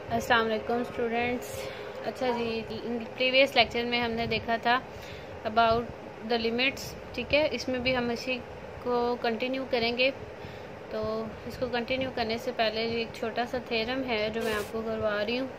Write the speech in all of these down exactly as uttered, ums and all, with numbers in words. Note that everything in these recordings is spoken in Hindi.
अस्सलाम वालेकुम स्टूडेंट्स। अच्छा जी, प्रीवियस लेक्चर में हमने देखा था अबाउट द लिमिट्स, ठीक है। इसमें भी हम इसी को कंटिन्यू करेंगे। तो इसको कंटिन्यू करने से पहले एक छोटा सा थ्योरम है जो मैं आपको करवा रही हूँ।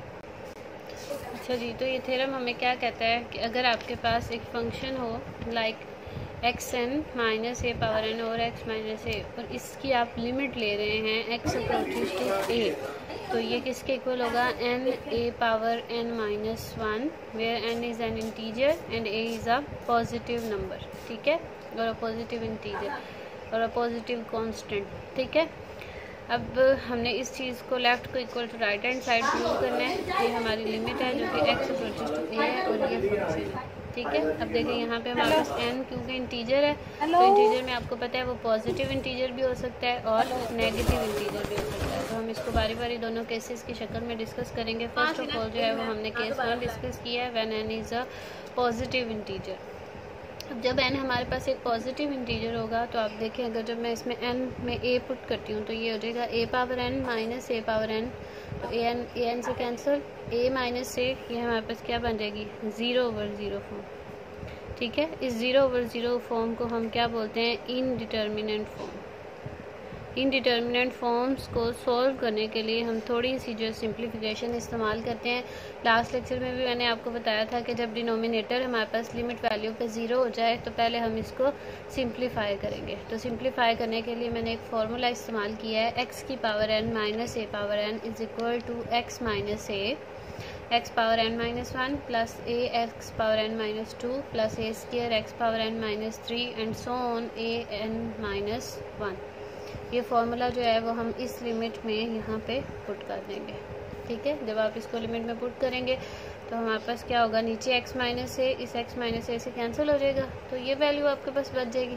अच्छा जी, तो ये थ्योरम हमें क्या कहता है कि अगर आपके पास एक फंक्शन हो like x n minus a power n और एक्स माइनस ए, और इसकी आप लिमिट ले रहे हैं एक्स अप्रोचेस टू ए, तो ये किसके इक्वल होगा? N a power n minus one, where n is an integer and a is a positive number, ठीक है, और अ पॉजिटिव इंटीजर और अ पॉजिटिव कांस्टेंट, ठीक है। अब हमने इस चीज़ को लेफ़्ट को equal to right hand side prove करना है। ये हमारी लिमिट है जो कि एक्स अप्रोचेस टू ए है और ये फंक्शन है, ठीक है। अब देखें यहाँ पे हमारे पास एन क्योंकि इंटीजर है, तो इंटीजर में आपको पता है वो पॉजिटिव इंटीजर भी हो सकता है और नेगेटिव इंटीजर भी हो सकता है। तो हम इसको बारी बारी दोनों केसेस की शक्ल में डिस्कस करेंगे। फर्स्ट ऑफ ऑल जो है वो हमने केस वन डिस्कस किया है, when n is a positive integer. अब जब n हमारे पास एक पॉजिटिव इंटीजर होगा तो आप देखें, अगर जब मैं इसमें n में a पुट करती हूँ तो ये हो जाएगा a power n minus a power n, तो ए एन ए एन से कैंसिल, a माइनस ए, ये हमारे पास क्या बन जाएगी? ज़ीरो ओवर ज़ीरो फॉर्म, ठीक है। इस ज़ीरो ओवर ज़ीरो फॉर्म को हम क्या बोलते हैं? Indeterminate form. इनडिटर्मिनेंट फॉर्म्स को सॉल्व करने के लिए हम थोड़ी सी जो सिंप्लीफिकेशन इस्तेमाल करते हैं। लास्ट लेक्चर में भी मैंने आपको बताया था कि जब डिनोमिनेटर हमारे पास लिमिट वैल्यू पे ज़ीरो हो जाए तो पहले हम इसको सिंप्लीफाई करेंगे। तो सिंप्लीफाई करने के लिए मैंने एक फार्मूला इस्तेमाल किया है, एक्स की power n minus a power n is equal to x minus a, x power n minus one plus a x power n minus two plus a square x power n minus three and so on a n minus one. ये फार्मूला जो है वो हम इस लिमिट में यहाँ पे पुट कर देंगे, ठीक है। जब आप इसको लिमिट में पुट करेंगे तो हमारे पास क्या होगा? नीचे x माइनस ए इस x माइनस ए से कैंसिल हो जाएगा, तो ये वैल्यू आपके पास बच जाएगी।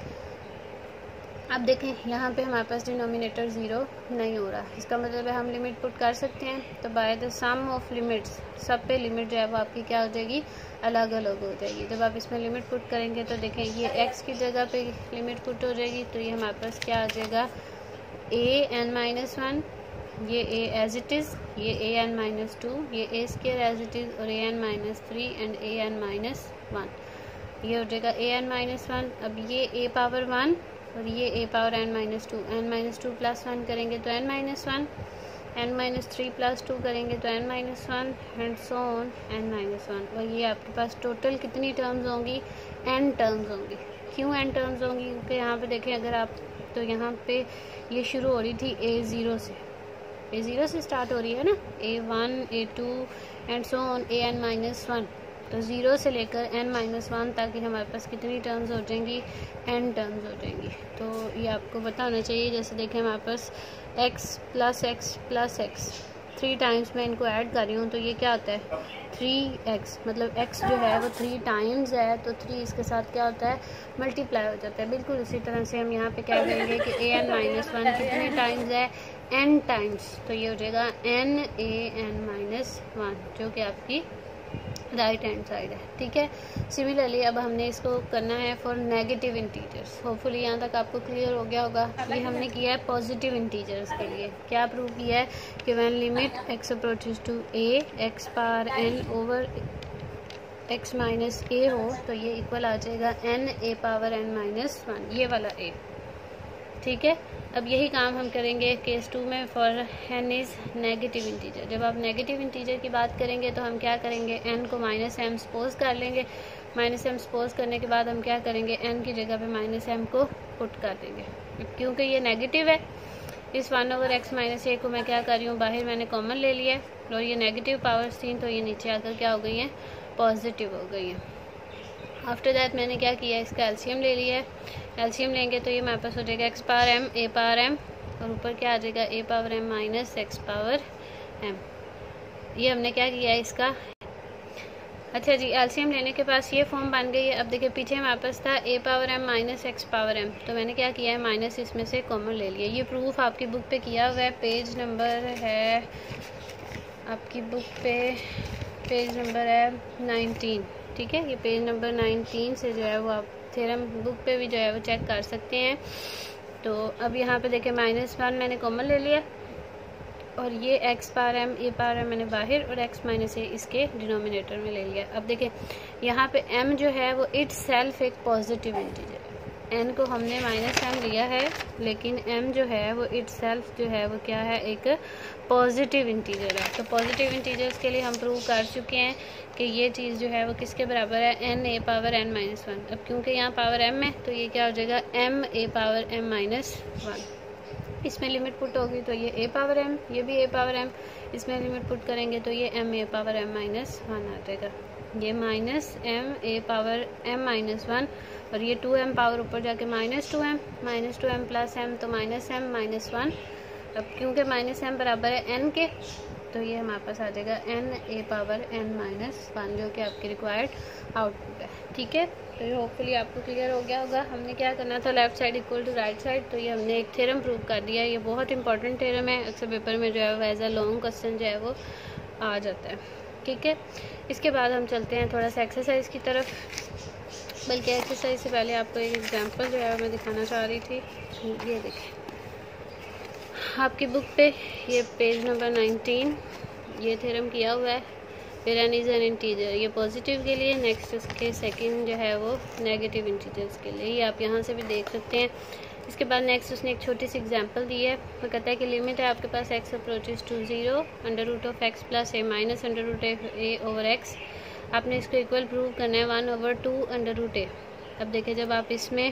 अब देखें यहाँ पे हमारे पास डिनोमिनेटर ज़ीरो नहीं हो रहा, इसका मतलब है हम लिमिट पुट कर सकते हैं। तो by the sum of limits, सब पे लिमिट जो है वो आपकी क्या हो जाएगी? अलग अलग हो जाएगी। जब आप इसमें लिमिट पुट करेंगे तो देखें ये x की जगह पे लिमिट पुट हो जाएगी, तो ये हमारे पास क्या आ जाएगा? ए एन माइनस वन, ये ए एज इट इज़, ये ए एन माइनस टू, ये a square as it is, और a n minus three and a n minus one. ये हो जाएगा ए एन माइनस वन। अब ये ए पावर वन और ये a power n minus two, n minus two plus one करेंगे तो n minus one, n minus three plus two करेंगे तो n minus one and so on n minus one. और ये आपके पास टोटल कितनी टर्म्स होंगी? एन टर्म्स होंगी। क्यों एन टर्म्स होंगी? क्योंकि यहाँ पे देखें अगर आप, तो यहाँ पे ये शुरू हो रही थी ए ज़ीरो से, ए ज़ीरो से स्टार्ट हो रही है ना, a one a two and so on a n minus one. तो ज़ीरो से लेकर एन माइनस वन तक ही हमारे पास कितनी टर्म्स हो जाएंगी? एन टर्म्स हो जाएंगी। तो ये आपको पता होना चाहिए। जैसे देखें हमारे पास x plus x plus x, three times मैं इनको ऐड कर रही हूँ तो ये क्या होता है? थ्री एक्स, मतलब एक्स जो है वो थ्री टाइम्स है, तो थ्री इसके साथ क्या होता है? मल्टीप्लाई हो जाता है। बिल्कुल इसी तरह से हम यहाँ पे क्या करेंगे कि ए एन माइनस वन कितने टाइम्स है? एन टाइम्स, तो ये हो जाएगा n a n minus one, जो कि आपकी राइट हैंड साइड है, ठीक है। सिमिलरली अब हमने इसको करना है फॉर नेगेटिव इंटीजर्स। होपफुली यहाँ तक आपको क्लियर हो गया होगा। ये हमने किया है पॉजिटिव इंटीजर्स के लिए। क्या प्रूव किया है कि when limit x approaches to a x power n over x minus a हो तो ये इक्वल आ जाएगा n a power n minus one, ये वाला ए, ठीक है। अब यही काम हम करेंगे केस टू में for n is negative integer. जब आप नेगेटिव इंटीजर की बात करेंगे तो हम क्या करेंगे? एन को माइनस एम सपोज कर लेंगे। माइनस एम सपोज करने के बाद हम क्या करेंगे? एन की जगह पे माइनस एम को पुट कर देंगे। क्योंकि ये नेगेटिव है, इस one over x minus a को मैं क्या कर रही हूँ? बाहर मैंने कॉमन ले लिया है और ये नेगेटिव पावर्स थी तो ये नीचे आकर क्या हो गई हैं? पॉजिटिव हो गई हैं। आफ्टर दैट मैंने क्या किया? इसका एलसीएम ले लिया है। एलसीएम लेंगे तो ये हमारे पास हो जाएगा x power m a power m, और ऊपर क्या आ जाएगा? A power m minus x power m. ये हमने क्या किया है इसका? अच्छा जी, एलसीएम लेने के पास ये फॉर्म बन गई है। अब देखिए पीछे हमारे पास था a power m minus x power m, तो मैंने क्या किया है? माइनस इसमें से कॉमन ले लिया। ये प्रूफ आपकी बुक पे किया हुआ है, पेज नंबर है आपकी बुक पे, पेज नंबर है नाइनटीन, ठीक है। ये पेज नंबर नाइनटीन से जो है वो आप थ्योरम बुक पे भी जो है वो चेक कर सकते हैं। तो अब यहाँ पे देखें माइनस वन मैंने कॉमन ले लिया, और ये x power m a power m मैंने बाहर और x माइनस ए इसके डिनोमिनेटर में ले लिया। अब देखें यहाँ पे m जो है वो इट सेल्फ एक पॉजिटिव इंटीजर है। n को हमने माइनस m लिया है, लेकिन m जो है वो इट सेल्फ जो है वो क्या है, एक पॉजिटिव इंटीजर है। तो पॉजिटिव इंटीजर्स के लिए हम प्रूव कर चुके हैं कि ये चीज़ जो है वो किसके बराबर है, n a power n minus one. अब क्योंकि यहाँ पावर m है तो ये क्या हो जाएगा, m a power m minus one. इसमें लिमिट पुट होगी तो ये a पावर m, ये भी a पावर m, इसमें लिमिट पुट करेंगे तो ये m a power m minus one आ जाएगा। ये minus m a power m minus one और ये टू m पावर ऊपर जाके minus two m, minus two m plus m तो माइनस m माइनस वन। अब क्योंकि माइनस m बराबर है n के तो ये हमारे पास आ जाएगा n a power n minus one, जो कि आपकी रिक्वायर्ड आउटपुट है। ठीक है, तो ये होपफुली आपको क्लियर हो गया होगा। हमने क्या करना था, left side equal to right side, तो ये हमने एक थ्योरम प्रूव कर दिया है। ये बहुत इंपॉर्टेंट थ्योरम है, अक्सर पेपर में जो है वो एज अ लॉन्ग क्वेश्चन जो है वो आ जाता है। ठीक है, इसके बाद हम चलते हैं थोड़ा सा एक्सरसाइज की तरफ। बल्कि एक्सरसाइज से पहले आपको एक एग्जांपल जो है मैं दिखाना चाह रही थी। ये देखें आपकी बुक पे, ये पेज नंबर नाइनटीन, ये थ्योरम किया हुआ है। फिर एन इज़ एन इंटीजर, ये पॉजिटिव के लिए, नेक्स्ट इसके सेकंड जो है वो नेगेटिव इंटीजर्स के लिए। ये आप यहाँ से भी देख सकते हैं। इसके बाद नेक्स्ट उसने एक छोटी सी एग्जांपल दी है। वो कहता है कि लिमिट है आपके पास x approaches to zero, under root of x plus a minus under root a over x. आपने इसको इक्वल प्रूव करना है one over two under root a. अब देखिए जब आप इसमें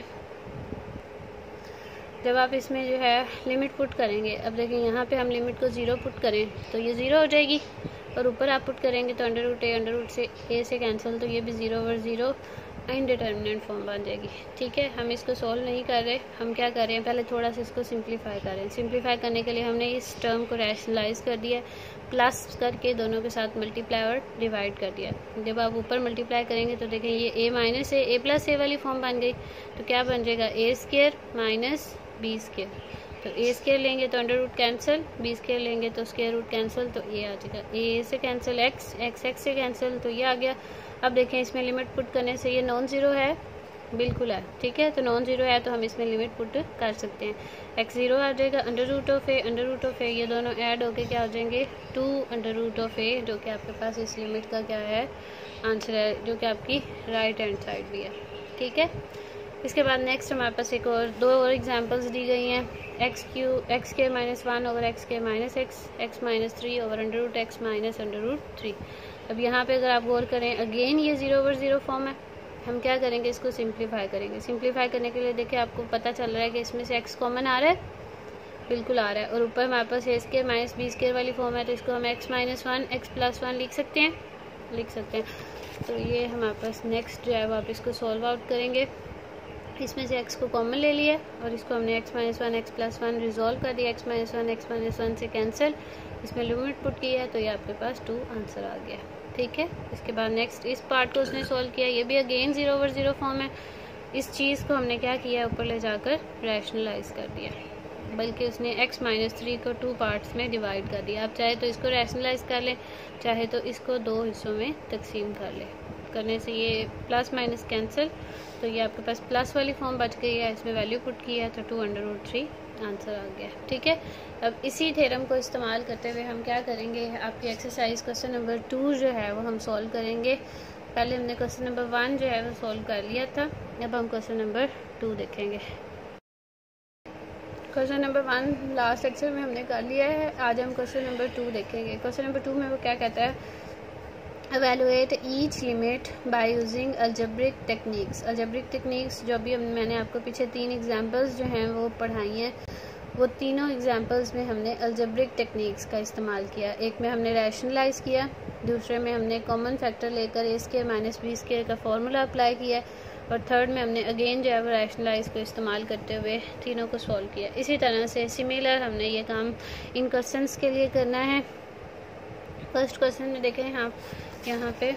जब आप इसमें जो है लिमिट पुट करेंगे, अब देखिए यहाँ पे हम लिमिट को ज़ीरो पुट करें तो ये ज़ीरो हो जाएगी, और ऊपर आप पुट करेंगे तो under root a under root से ए से कैंसिल, तो ये भी zero over zero indeterminate form बन जाएगी। ठीक है, हम इसको सॉल्व नहीं कर रहे, हम क्या कर रहे हैं, पहले थोड़ा सा इसको सिंप्लीफाई कर रहे हैं। सिंप्लीफाई करने के लिए हमने इस टर्म को रैशनलाइज कर दिया, प्लस करके दोनों के साथ मल्टीप्लाई और डिवाइड कर दिया। जब आप ऊपर मल्टीप्लाई करेंगे तो देखें ये ए माइनस ए ए प्लस ए वाली फॉर्म बन गई, तो क्या बन जाएगा, a square minus b square. तो ए स्केयर लेंगे तो under root cancel, b square लेंगे तो स्केयर रूट कैंसिल, तो ये आ जाएगा ए से कैंसिल एक्स, एक्स एक्स से कैंसिल, तो ये आ गया। अब देखें इसमें लिमिट पुट करने से ये नॉन ज़ीरो है, बिल्कुल है। ठीक है, तो नॉन ज़ीरो है तो हम इसमें लिमिट पुट कर सकते हैं। एक्स ज़ीरो आ जाएगा, under root of a under root of a, ये दोनों ऐड होके क्या हो जाएंगे, two under root of a, जो कि आपके पास इस लिमिट का क्या है, आंसर है, जो कि आपकी राइट हैंड साइड भी है। ठीक है, इसके बाद नेक्स्ट हमारे पास एक और दो और एग्जांपल्स दी गई हैं। एक्स क्यू एक्स के माइनस वन ओवर एक्स के minus x, x minus three over under root x minus under root three. अब यहाँ पे अगर आप गौर करें, अगेन ये ज़ीरो ओवर ज़ीरो फॉर्म है। हम क्या करेंगे, इसको सिंप्लीफाई करेंगे। सिंप्लीफाई करने के लिए देखिए आपको पता चल रहा है कि इसमें से एक्स कॉमन आ रहा है, बिल्कुल आ रहा है, और ऊपर हमारे पास a square minus b square वाली फॉर्म है, तो इसको हम x minus one x plus one लिख सकते हैं लिख सकते हैं तो ये हमारे पास नेक्स्ट जो है वो आप इसको सॉल्व आउट करेंगे। इसमें से x को कॉमन ले लिया और इसको हमने x minus one x plus one resolve कर दिया। x minus one x minus one से कैंसिल, इसमें लिमिट पुट किया है तो ये आपके पास टू आंसर आ गया। ठीक है, इसके बाद नेक्स्ट इस पार्ट को उसने सॉल्व किया, ये भी again zero over zero form है। इस चीज़ को हमने क्या किया, ऊपर ले जाकर रैशनलाइज कर दिया, बल्कि उसने x माइनस थ्री को टू पार्ट्स में डिवाइड कर दिया। आप चाहे तो इसको रैशनलाइज कर लें, चाहे तो इसको दो हिस्सों में तकसीम कर लें। करने से ये प्लस माइनस कैंसिल, तो ये आपके पास प्लस वाली फॉर्म बच गई है, इसमें वैल्यू पुट की है तो two under root three answer आ गया। ठीक है, अब इसी थ्योरम को इस्तेमाल करते हुए हम क्या करेंगे, आपकी एक्सरसाइज क्वेश्चन नंबर टू जो है वो हम सॉल्व करेंगे। पहले हमने क्वेश्चन नंबर वन जो है वो सॉल्व कर लिया था, अब हम क्वेश्चन नंबर टू देखेंगे। Question number one last lecture में हमने कर लिया है, आज हम क्वेश्चन नंबर टू देखेंगे। क्वेश्चन नंबर टू में वो क्या कहता है, evaluate each limit by using algebraic techniques। algebraic techniques जो भी मैंने आपको पीछे तीन एग्जांपल्स जो हैं वो पढ़ाई हैं, वो तीनों एग्जांपल्स में हमने algebraic techniques का इस्तेमाल किया। एक में हमने रैशनलाइज किया, दूसरे में हमने कॉमन फैक्टर लेकर a square minus b square का फॉर्मूला अप्लाई किया, और थर्ड में हमने अगेन जो है वो रैशनलाइज को इस्तेमाल करते हुए तीनों को सॉल्व किया। इसी तरह से सिमिलर हमने ये काम इन क्वेश्चंस के लिए करना है। फर्स्ट क्वेश्चन में देखें आप यहाँ पे,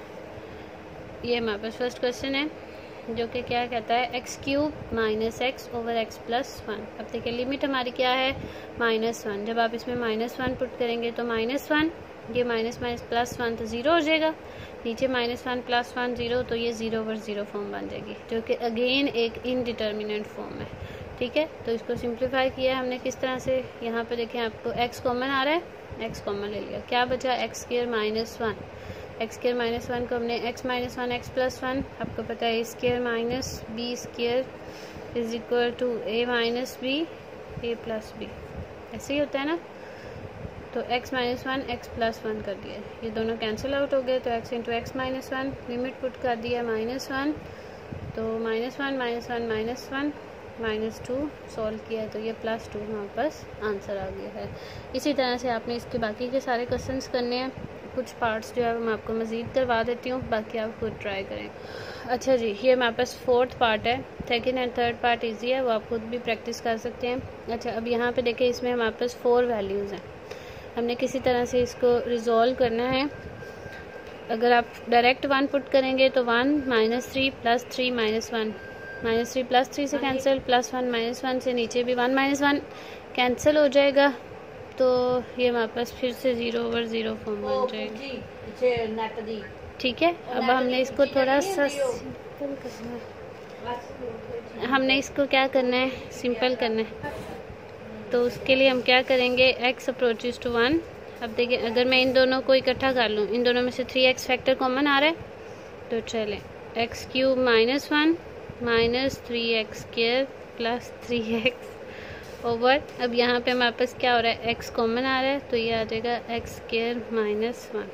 ये हमारे पास फर्स्ट क्वेश्चन है जो कि क्या कहता है, x cube minus x over x plus one. अब देखिए लिमिट हमारी क्या है, माइनस वन। जब आप इसमें माइनस वन पुट करेंगे तो माइनस वन, ये माइनस माइनस प्लस वन तो ज़ीरो हो जाएगा, नीचे minus one plus one zero, तो ये ज़ीरो ओवर ज़ीरो फॉर्म बन जाएगी, जो कि अगेन एक इनडिटर्मिनेंट फॉर्म है। ठीक है। तो इसको सिंप्लीफाई किया है हमने किस तरह से, यहाँ पे देखें आपको x कॉमन आ रहा है, x कॉमन ले लिया, क्या बचा x square minus one, x square minus one को हमने x minus one x plus one, आपको पता है a square minus b square is equal to a minus b a plus b, ऐसे ही होता है ना। तो x minus one x plus one कर दिया, ये दोनों कैंसिल आउट हो गए, तो x into x minus one, limit put कर दिया माइनस वन, तो minus one minus one minus one minus two solve किया है, तो ये प्लस टू हमारे पास आंसर आ गया है। इसी तरह से आपने इसके बाकी के सारे क्वेश्चंस करने हैं, कुछ पार्ट्स जो है मैं आपको मज़ीद करवा देती हूँ, बाकी आप खुद ट्राई करें। अच्छा जी, ये हमारे पास फोर्थ पार्ट है, second and third part easy है, वो आप खुद भी प्रैक्टिस कर सकते हैं। अच्छा, अब यहाँ पे देखें, इसमें हमारे पास फोर वैल्यूज़ हैं, हमने किसी तरह से इसको रिजॉल्व करना है। अगर आप डायरेक्ट वन पुट करेंगे तो one minus three plus three minus one, minus three plus three से cancel, plus one minus one से नीचे भी वन माइनस वन कैंसिल हो जाएगा, तो ये हमारे पास फिर से ज़ीरो ओवर ज़ीरो फॉर्म बन जाएगी। ठीक है, अब हमने इसको थोड़ा सा सिंपल करना है, हमने इसको क्या करना है, सिंपल करना है। तो उसके लिए हम क्या करेंगे, x अप्रोचेस टू वन। अब देखिए, अगर मैं इन दोनों को इकट्ठा कर लूँ, इन दोनों में से थ्री एक्स फैक्टर कॉमन आ रहा है, तो चलें x cube minus one minus three x square plus three x over, अब यहाँ पे हमारे पास क्या हो रहा है, x कॉमन आ रहा है, तो ये आ जाएगा एक्स स्क्वायर माइनस वन।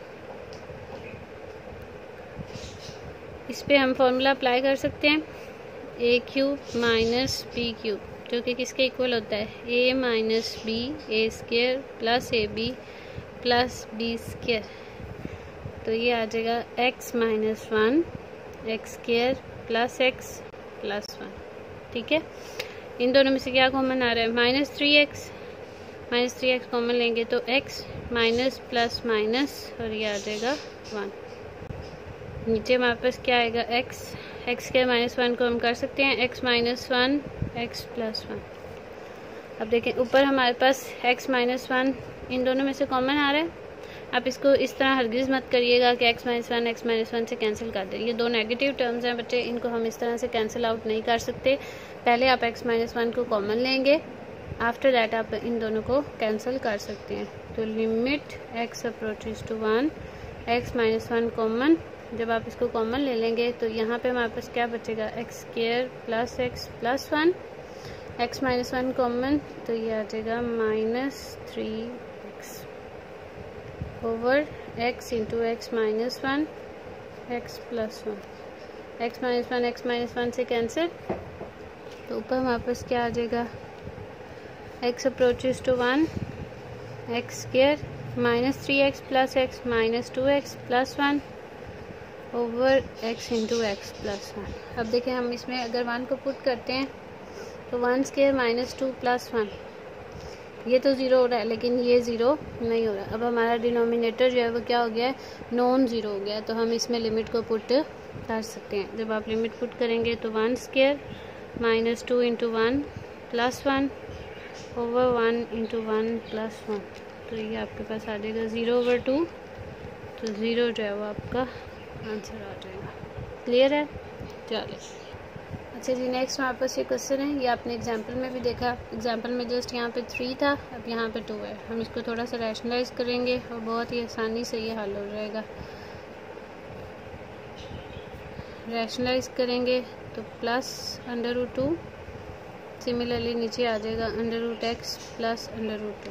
इस पे हम फॉर्मूला अप्लाई कर सकते हैं, a cube minus b cube, जो कि किसके इक्वल होता है, a minus b a square plus a b plus b square, तो ये आ जाएगा x minus one x square plus x plus one. ठीक है, इन दोनों में से क्या कॉमन आ रहा है, minus three x, minus three x common लेंगे तो x माइनस प्लस माइनस, और ये आ जाएगा वन। नीचे हमारे पास क्या आएगा, x, एक्स के माइनस वन को हम कर सकते हैं x minus one x plus one. अब देखें, ऊपर हमारे पास x माइनस वन इन दोनों में से कॉमन आ रहा है, आप इसको इस तरह हरगिज़ मत करिएगा कि x minus one x minus one से कैंसिल कर दें, ये दो नेगेटिव टर्म्स हैं बच्चे, इनको हम इस तरह से कैंसिल आउट नहीं कर सकते। पहले आप x माइनस वन को कॉमन लेंगे, आफ्टर दैट आप इन दोनों को कैंसिल कर सकते हैं। तो limit x approaches to one, x minus one common, जब आप इसको कॉमन ले लेंगे तो यहाँ पे हमारे पास क्या बचेगा, x square plus x plus one, x minus one common, तो ये आ जाएगा minus three x over x into x minus one x plus one, x minus one x minus one से कैंसिल, तो ऊपर हमारे पास क्या आ जाएगा, x approaches to one x square minus three x plus x minus two x plus one over x into x plus one. अब देखें, हम इसमें अगर वन को पुट करते हैं तो one square minus two plus one, ये तो ज़ीरो हो रहा है लेकिन ये ज़ीरो नहीं हो रहा। अब हमारा डिनोमिनेटर जो है वो क्या हो गया है, नॉन ज़ीरो हो गया, तो हम इसमें लिमिट को पुट कर सकते हैं। जब आप लिमिट पुट करेंगे तो one square minus two into one plus one over one into one plus one, तो ये आपके पास आ जाएगा ज़ीरो ओवर टू, तो ज़ीरो जो है वो आपका आंसर आ जाएगा। क्लियर है, चलिए। अच्छा जी, नेक्स्ट हमारे पास ये क्वेश्चन है, ये आपने एग्जांपल में भी देखा, एग्जांपल में जस्ट यहाँ पे थ्री था, अब यहाँ पे टू है। हम इसको थोड़ा सा रैशनलाइज करेंगे और बहुत ही आसानी से ये हल हो जाएगा। रैशनलाइज करेंगे तो plus under root two, similarly नीचे आ जाएगा under root x plus under root two.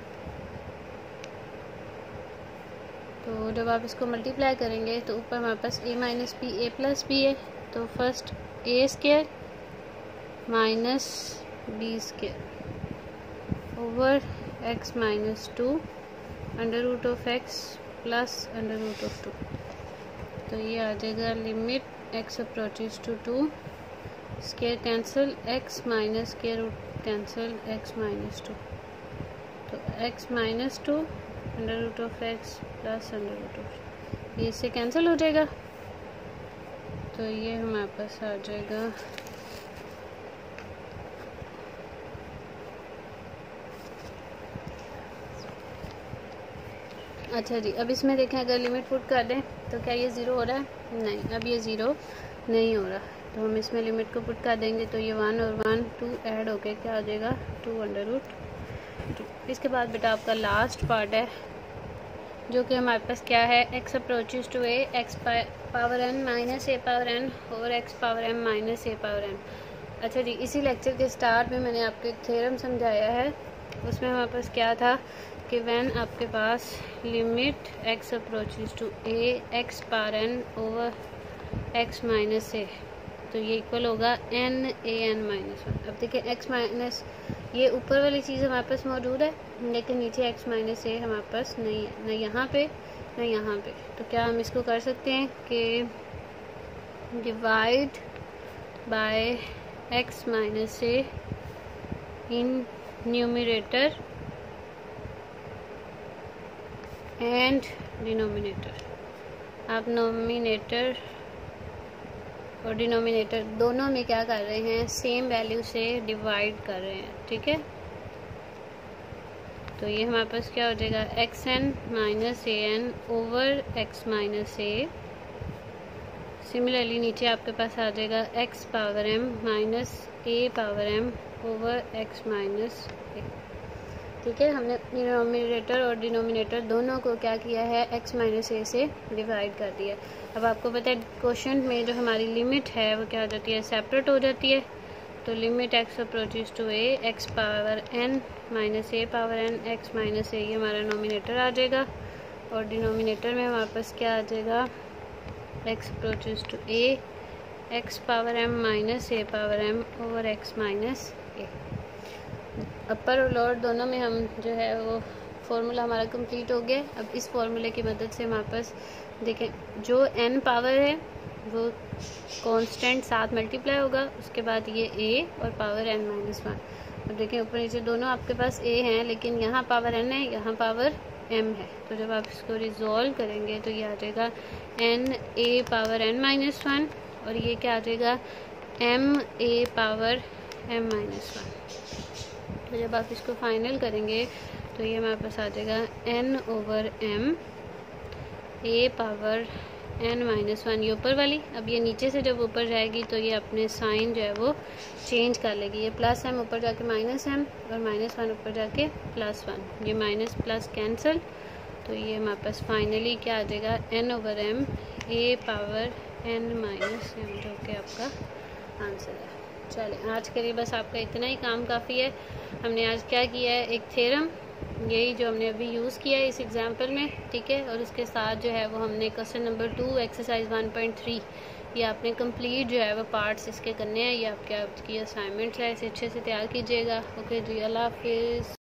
तो जब आप इसको मल्टीप्लाई करेंगे तो ऊपर हमारे पास a minus b a plus b है, तो first a square minus b square over x minus two under root of x plus under root of two, तो ये आ जाएगा limit x approaches to two, square cancel, x minus square root cancel, x minus two, तो x minus two under root of x plus under root of, ये इससे कैंसिल हो जाएगा, तो ये हमारे पास आ जाएगा अच्छा जी। अब इसमें देखें, अगर लिमिट पुट कर दें तो क्या ये ज़ीरो हो रहा है, नहीं, अब ये ज़ीरो नहीं हो रहा। तो हम इसमें लिमिट को पुट कर देंगे, तो ये वन और वन टू ऐड होके क्या आ जाएगा, टू अंडर रूट टू। इसके बाद बेटा आपका लास्ट पार्ट है जो कि हमारे पास क्या है, x approaches to a x power n minus a power n और x power m minus a power n. अच्छा जी, इसी लेक्चर के स्टार्ट में मैंने आपको एक थ्योरम समझाया है, उसमें हमारे पास क्या था कि व्हेन आपके पास limit x approaches to a x power n over x minus a, तो ये इक्वल होगा n a n minus one. अब देखिए एक्स माइनस, ये ऊपर वाली चीज़ हमारे पास मौजूद है लेकिन नीचे एक्स माइनस ए हमारे पास नहीं है, ना यहाँ पे ना यहाँ पे। तो क्या हम इसको कर सकते हैं कि divide by x minus a in numerator and denominator. आप नोमिनेटर और डिनोमिनेटर दोनों में क्या कर रहे हैं, सेम वैल्यू से डिवाइड कर रहे हैं, ठीक है। तो ये हमारे पास क्या हो जाएगा, x n minus a n over x minus a. Similarly नीचे आपके पास आ जाएगा x power m minus a power m over x minus a, ठीक है। हमने न्यूमरेटर और डिनोमिनेटर दोनों को क्या किया है, एक्स माइनस ए से डिवाइड कर दिया। अब आपको पता है क्वेश्चन में जो हमारी लिमिट है वो क्या हो जाती है, सेपरेट हो जाती है। तो limit x approaches to a x power n minus a power n x minus a, ये हमारा नोमिनेटर आ जाएगा और डिनोमिनेटर में हमारे पास क्या आ जाएगा, x approaches to a x power m minus a power m over x minus a. Upper और लोअर दोनों में हम जो है वो फॉर्मूला हमारा कंप्लीट हो गया। अब इस फॉर्मूले की मदद से हमारे पास देखें जो n पावर है वो कांस्टेंट साथ मल्टीप्लाई होगा, उसके बाद ये a और पावर n माइनस वन। अब देखें ऊपर नीचे दोनों आपके पास a हैं लेकिन यहाँ पावर n है, यहाँ पावर m है। तो जब आप इसको रिजॉल्व करेंगे तो ये आ जाएगा n a power n minus one और ये क्या आ जाएगा m a power m minus one. तो जब आप इसको फाइनल करेंगे तो ये हमारे पास आ जाएगा n over m a power n minus one, ये ऊपर वाली। अब ये नीचे से जब ऊपर जाएगी तो ये अपने साइन जो है वो चेंज कर लेगी, ये प्लस m ऊपर जाके माइनस m और माइनस वन ऊपर जाके प्लस वन, ये माइनस प्लस कैंसिल। तो ये हमारे पास फाइनली क्या आ जाएगा n over m a power n minus m, जो कि आपका आंसर है। चलें आज के लिए बस आपका इतना ही काम काफ़ी है। हमने आज क्या किया है, एक थ्योरम यही जो हमने अभी यूज़ किया है इस एग्जाम्पल में, ठीक है। और उसके साथ जो है वो हमने question number two exercise one point three ये आपने कंप्लीट जो है वो पार्ट्स इसके करने हैं। ये आपके आपकी असाइनमेंट्स है, इसे अच्छे से तैयार कीजिएगा। ओके जी, अल्लाह हाफिज़।